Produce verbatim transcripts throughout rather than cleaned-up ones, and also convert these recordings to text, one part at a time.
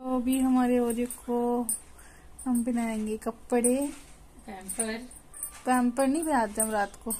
तो अभी हमारे ओरियो को हम पहनाएंगे कपड़े। पैम्पर पैम्पर नहीं पहनाते हम रात को,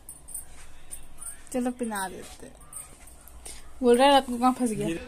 चलो पहना देते। बोल रहा है रात को कहाँ फंस गया।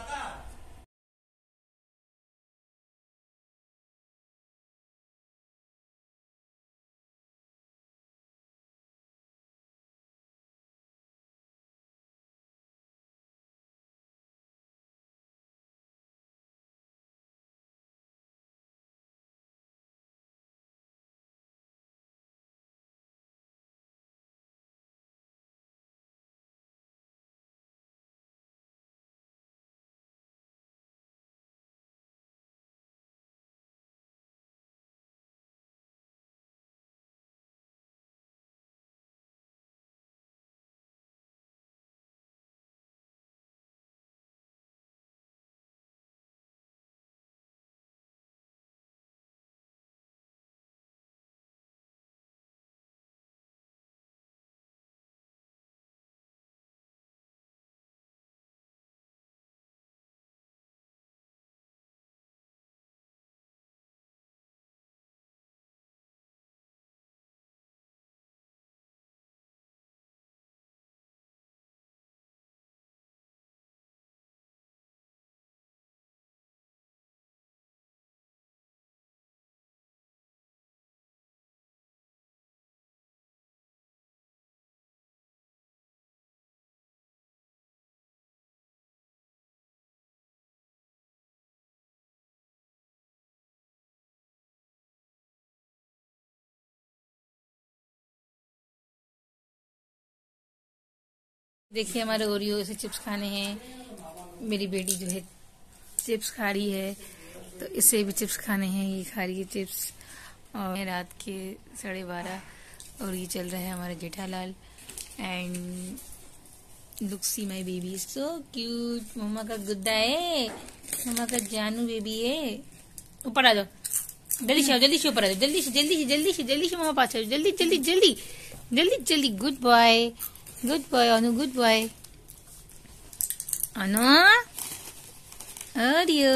देखिए हमारे ओरियो से चिप्स खाने हैं। मेरी बेटी जो है चिप्स खा रही है, तो इसे भी चिप्स खाने हैं। ये खा रही है चिप्स। और रात के साढ़े बारह और ये चल रहा है हमारा Jethalal. And look see my baby so cute. मम्मा का गुद्दा है, मम्मा का जानू बेबी है। ऊपर आ जाओ, जल्दी से आओ, जल्दी से ऊपर आ जाओ, जल्दी से जल्दी से जल्दी से जल्दी से मम्मा पास आओ, जल्दी जल्दी जल्दी जल्दी जल्दी। Good boy, good boy Anu, good boy Anu. Oreo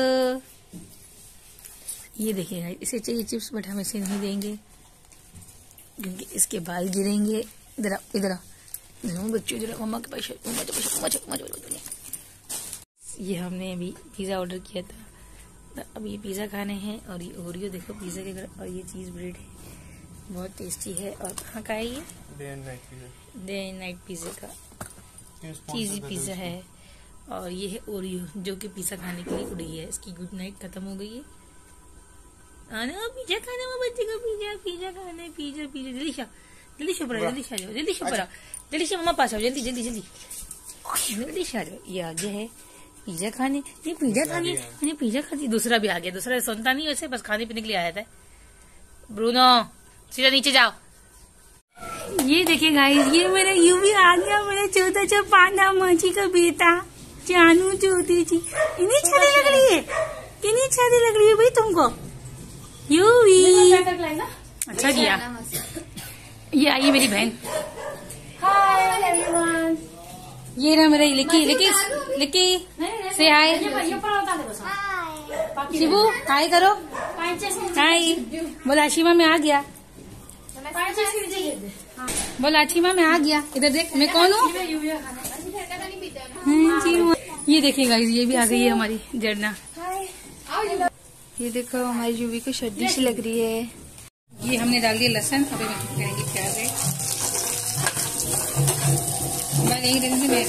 ये देखिएगा, इसे चाहिए चिप्स बट हम इसे नहीं देंगे क्योंकि इसके बाल गिरेंगे। इधर आओ, इधर आओ बच्चों, इधर मम्मा के पास। मम्मा के पास, मम्मा के पास। ये हमने अभी पिज्जा ऑर्डर किया था, तो अब ये पिज्जा खाने हैं। और ये ओरियो देखो पिज्जा के घर, और ये चीज ब्रेड है, बहुत टेस्टी है। और कहाँ का है ये? Day and night pizza, day and night pizza का चीजी पिज्जा है। और ये है ओरियो जो कि पिज्जा खाने के लिए उड़ी है। इसकी गुड नाइट खत्म हो गई है। आना पिज्जा खाने में बच्चे को, पिज्जा पिज्जा खाने, पिज्जा पिज्जा। जल्दी से जल्दी से ऊपर, जल्दी से आ जाओ, जल्दी से ऊपर आओ, जल्दी से मम्मा पास आओ, जल्दी जल्दी जल्दी जल्दी से आ जाओ। ये आगे है पिज्जा खाने, ये पिज्जा खाने, ये पिज्जा खाती। दूसरा भी आ गया, दूसरा सुनता नहीं वैसे, बस खाने पीने के लिए आया था। ब्रूनो सीधा नीचे जाओ। ये देखिए गाइस, ये मेरा यू भी आ गया, मेरा चौथा चौ पांडा माची का बेटा जानू चौथी जी। इन्हीं छाती लग रही है, इन्हीं छाती लग रही है भाई तुमको। यू भी अच्छा किया। ये आई मेरी बहन। Hi everyone. ये रहा मेरा लिक्की, लिक्की लिक्की से हाय। शिबू हाय करो, हाय बोला। आशिमा में आ गया, बोला आशिमा में आ गया। इधर देख, मैं कौन हूँ? ये देखिए गाइस, ये भी आ गई है हमारी जरना। ये देखो हमारी यूवी को सर्दी सी लग रही है। ये हमने डाल दिया लहसुन, अभी मैं कुक करेंगे प्याज है। मैं नहीं देंगे, मैं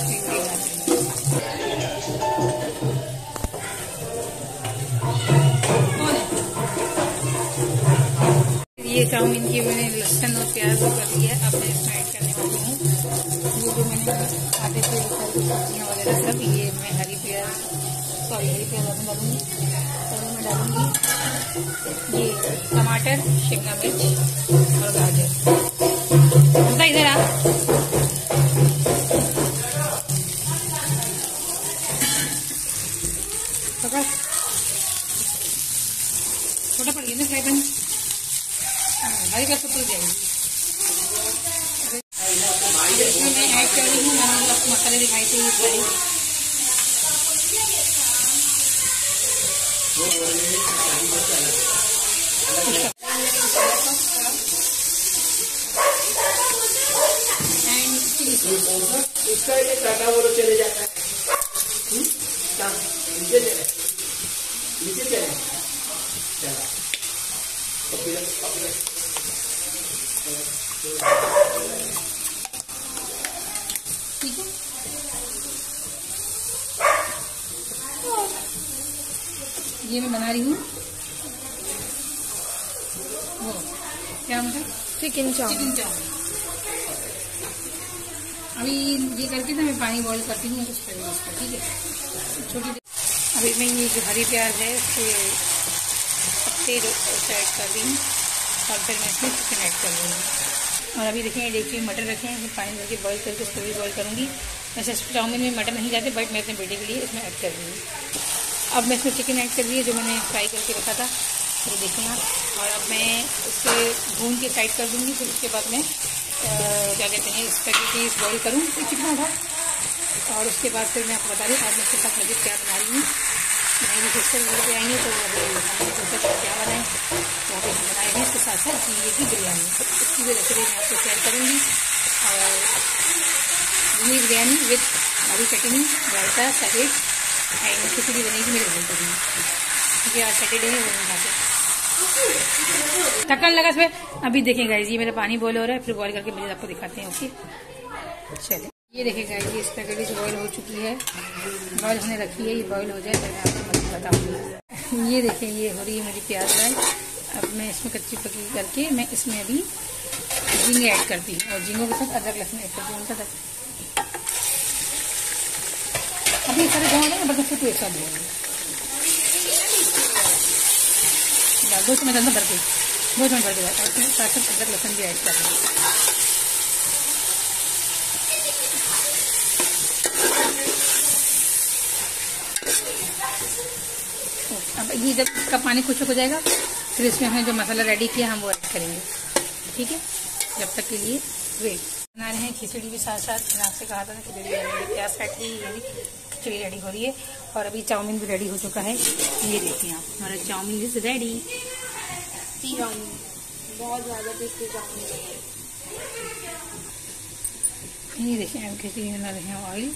ये चाउमीन की मैंने लहसुन और प्याज कर लिया। अब मैं इसमें ऐड करने वाली हूँ ये जो मैंने आटे से सब्जियाँ वगैरह सब। ये मैं हरी प्याज, सॉरी हरी प्याज में डालूंगी, और मैं डालूंगी ये टमाटर, शिमला मिर्च और गाजर। इधर आ, छोटा पड़ गया ना फ्राई पैन, हरी प्याज तो जाएगी। इसमें मैं ऐड कर रही हूँ, मैंने आपको मसाले दिखाए थे ये सारे। इसका ये काटा वो चले जाता है, नीचे चले नीचे चले चला ठीक है। ये मैं बना रही हूँ वो क्या मतलब चिकन चाउमीन। Chicken chowmein. अभी ये करके ना मैं पानी बॉईल करती हूँ उस पर उसका, ठीक है। छोटी अभी मैं ये जो हरी प्याज है उसके पत्ते जो ऐड कर रही हूँ और फिर मैं इसमें चिकन ऐड कर दूँगी। और अभी देखिए देखिए मटर रखे हैं, पानी करके बॉईल करके उसको भी बॉईल करूँगी। वैसे चाउमीन में मटर नहीं जाते, बट मैं अपने बेटे के लिए इसमें ऐड कर रही हूँ। अब मैं इसमें चिकन ऐड कर दी है जो मैंने फ्राई करके रखा था, तो देखिए आप। और अब मैं उससे भून के साइड कर दूँगी, फिर उसके बाद में क्या कहते हैं स्पैगेटी बॉईल करूँ चिकन था। और उसके बाद फिर मैं आपको बता रही हूँ आज मैं इसके साथ मज़े क्या बना रही हूँ। नई भी सिस्टर घर पर आई है तो हमने सोचा क्या बनाए, तो अभी हम बनाए हैं इसके साथ साथ ये की बिरयानी। तो इसकी भी रेसिपी मैं आपको शेयर करूँगी। और ये बिरयानी विथ हरी चटनी, रायता, सैलेड एंड खिचड़ी बनेगी मेरे घर पर भी, क्योंकि आज सैटरडे है वो नहीं खाते। ढक्कन लगा इसमें। अभी देखें गाइस ये मेरा पानी बॉईल हो रहा है, फिर बॉईल करके मुझे आपको दिखाते हैं। ओके चलिए ये देखें गाइस ये स्पैगेटी बॉईल हो चुकी है, बॉईल होने रखी है। ये बॉईल हो जाए फिर मैं आपको मज़े बताऊँगी। ये देखें ये हो रही है मेरी प्याज फ्राई। अब मैं इसमें कच्ची पकी करके मैं इसमें अभी झींगे ऐड करती हूँ और झींगों के साथ अदरक लहसुन ऐड करती हूँ उनका तक। अभी सारे गाँव ना बर्तन से तो एक साथ धोएंगे दो मिनट अंदर भर के दो मिनट भर के और उसमें साथ साथ अदरक लहसुन भी ऐड कर देंगे। अब ये जब इसका पानी खुश हो जाएगा फिर इसमें हमने जो मसाला रेडी किया हम वो ऐड करेंगे, ठीक है। जब तक के लिए वेट बना रहे हैं। खिचड़ी भी साथ साथ मैंने आपसे कहा था ना खिचड़ी रेडी, प्याज काट ली, ये भी खिचड़ी रेडी हो रही है। और अभी चाउमीन भी रेडी हो चुका है। ये देखिए आप हमारा चाउमीन इज रेडी। बहुत ज़्यादा टेस्टी चाउमीन। ये देखिए हम खिचड़ी बना रहे हैं ऑयल।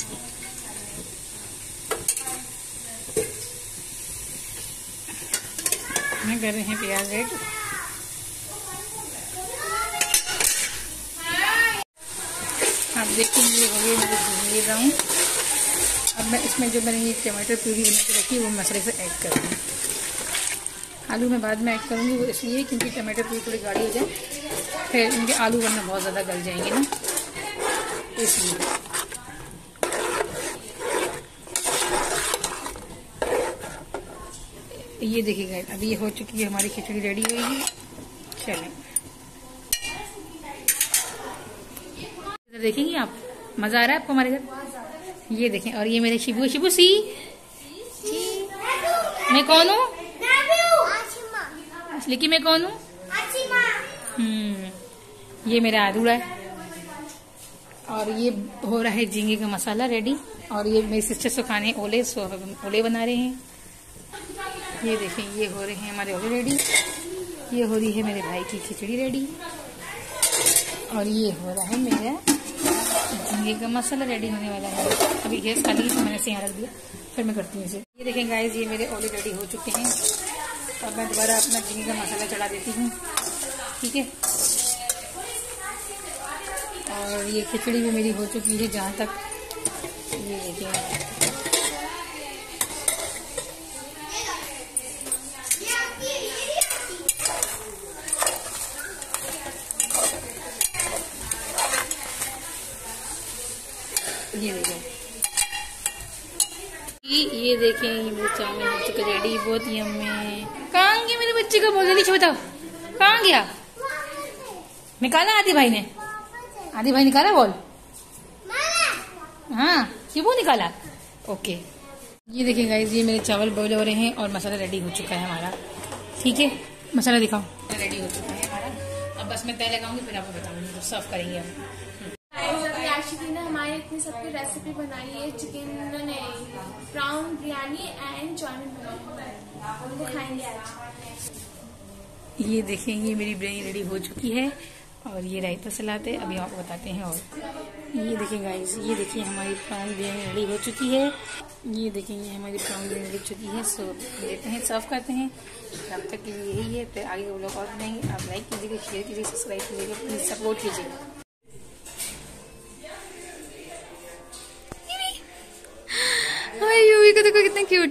मैं कर रहे हैं प्याज ऐड। आप देखेंगे हो गए मेरे भून ब्राउन। अब मैं इसमें जो मैंने ये टमाटर प्यूरी बना के रखी है वो मसाले से ऐड कर दूँगी। आलू मैं बाद में ऐड करूँगी, वो इसलिए क्योंकि टमाटर प्यूरी थोड़ी गाढ़ी हो जाए, फिर इनके आलू वरना बहुत ज़्यादा गल जाएंगे ना, इसलिए। ये देखिएगा अभी ये हो चुकी है हमारी खिचड़ी रेडी हुई है। चलें इधर देखेंगे आप, मज़ा आ रहा है आपको हमारे घर। ये देखें और ये मेरे शिबू शिबू सी मैं कौन हूँ लेकिन मैं कौन हूँ हम्म ये मेरा आदूड़ा है। और ये हो रहा है झींगे का मसाला रेडी। और ये मेरी सिस्टर से खाने ओले, सो ओले बना रहे हैं। ये देखें ये हो रहे हैं हमारे ओले रेडी। ये हो रही है मेरे भाई की खिचड़ी रेडी। और ये हो रहा है मेरा झींगे का मसाला रेडी होने वाला है। अभी गैस खाली तो मैंने इसे यहाँ रख दिया, फिर मैं करती हूँ इसे। ये देखें गाइस ये मेरे ओले रेडी हो चुके हैं। अब मैं दोबारा अपना झींगे का मसाला चढ़ा देती हूँ, ठीक है। और ये खिचड़ी भी मेरी हो चुकी है जहाँ तक ये देखिए। ये देखें ये देखें ये मेरे चाउमीन हो चुका रेडी। बहुत यम्मी। कहाँ गया मेरे बच्चे का बोल जल्दी बताओ कहाँ गया? निकाला आदि भाई ने? आदि भाई निकाला बोल? हाँ शिबू निकाला। ओके ये देखिए गाइस ये मेरे चावल बॉईल हो रहे हैं और मसाला रेडी हो चुका है हमारा, ठीक है। मसाला दिखाओ। रेडी हो चुका है हमारा। अब बस मैं तय लगाऊंगी फिर आपको बताऊंगी, सर्व करेंगे अब। हमारे इतनी सबकी रेसिपी बनाई है। चिकन नहीं, प्राउन बिरयानी एंड चाउमीन बनाई, उनको खाएंगे आज। ये देखें, ये मेरी बिरयानी रेडी हो चुकी है और ये रायता सलाद है। अभी आपको बताते हैं। और ये देखें गाइस, ये देखिए हमारी प्राउन बिरयानी रेडी हो चुकी है। ये देखें, ये हमारी प्राउन बिरयानी रेडी हो चुकी है। सो लेते हैं, सर्व करते हैं। तब तक के लिए यही है, फिर आगे वो लोग और बनाएंगे। आप लाइक कीजिएगा, शेयर कीजिएगा, सब्सक्राइब कीजिएगा, प्लीज सपोर्ट कीजिएगा। यूवी को देखो कितना क्यूट।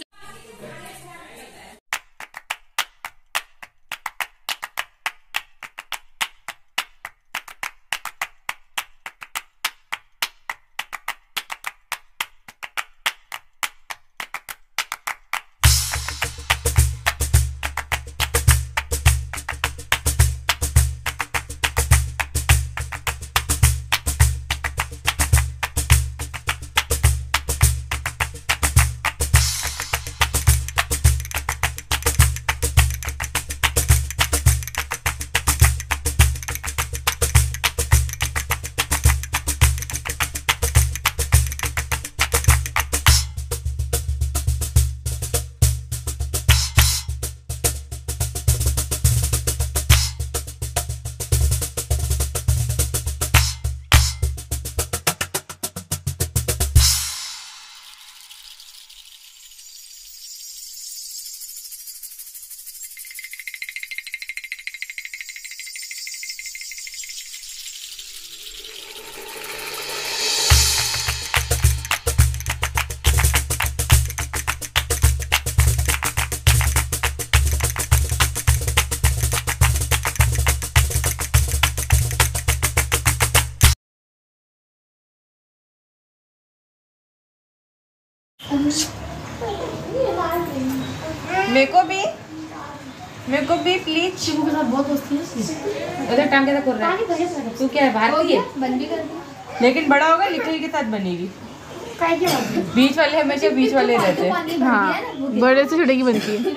मेरे को भी मेरे को भी प्लीज। शिवू के साथ बहुत दोस्ती है। उधर टांग के कर रहा है। तू क्या है, भारतीय है? बन भी कर दिया। लेकिन बड़ा होगा लिटिल के साथ बनेगी। बीच वाले हमेशा बीच वाले रहते हैं। हाँ, बड़े से छोटे की बनती है।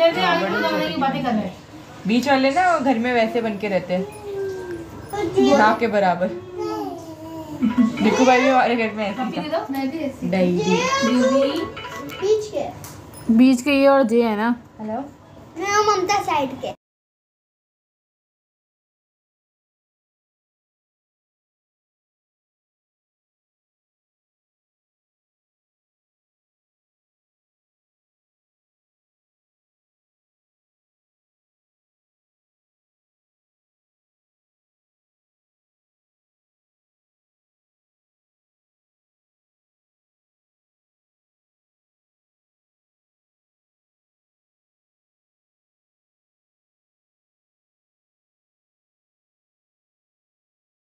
बीच वाले ना वो घर में वैसे बन के रहते हैं, ना के बराबर। निकू भाई भी हमारे घर में ऐसे था। मैं भी ऐसी। डायरी बीच के बीच के ये और जे है ना। हेलो, मैं ममता साइड के।